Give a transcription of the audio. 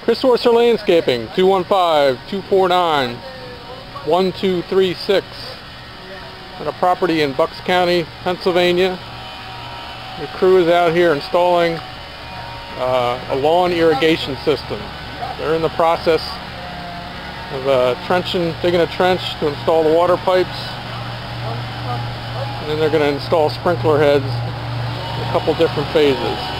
Chris Orser Landscaping, 215-249-1236. On a property in Bucks County, Pennsylvania. The crew is out here installing a lawn irrigation system. They're in the process of digging a trench to install the water pipes. And then they're going to install sprinkler heads in a couple different phases.